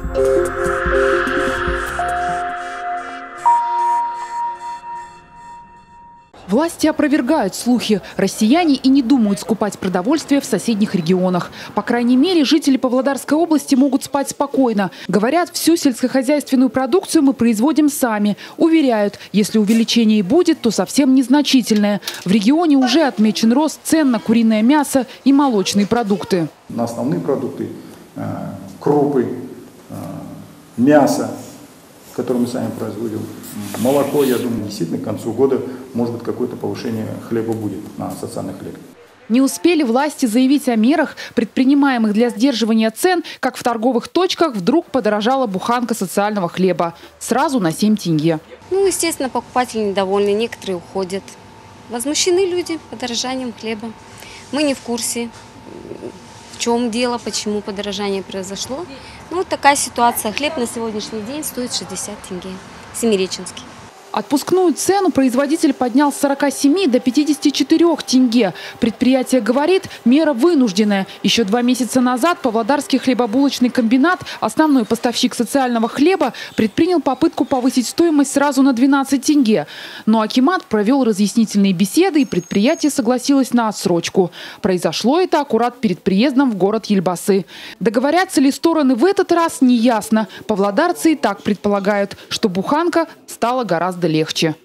Власти опровергают слухи. Россияне и не думают скупать продовольствие в соседних регионах. По крайней мере, жители Павлодарской области могут спать спокойно. Говорят, всю сельскохозяйственную продукцию мы производим сами. Уверяют, если увеличение и будет, то совсем незначительное. В регионе уже отмечен рост цен на куриное мясо и молочные продукты. На основные продукты, крупы, мясо, которые мы сами производим, молоко, я думаю, действительно к концу года, может быть, какое-то повышение хлеба будет на социальный хлеб. Не успели власти заявить о мерах, предпринимаемых для сдерживания цен, как в торговых точках вдруг подорожала буханка социального хлеба. Сразу на 7 тенге. Ну, естественно, покупатели недовольны, некоторые уходят. Возмущены люди подорожанием хлеба. Мы не в курсе, в чем дело, почему подорожание произошло. Ну, вот такая ситуация. Хлеб на сегодняшний день стоит 60 тенге. Семиреченский. Отпускную цену производитель поднял с 47 до 54 тенге. Предприятие говорит, мера вынужденная. Еще 2 месяца назад Павлодарский хлебобулочный комбинат, основной поставщик социального хлеба, предпринял попытку повысить стоимость сразу на 12 тенге. Но акимат провел разъяснительные беседы, и предприятие согласилось на отсрочку. Произошло это аккурат перед приездом в город Ельбасы. Договорятся ли стороны в этот раз, неясно. Павлодарцы и так предполагают, что буханка стала гораздо легче.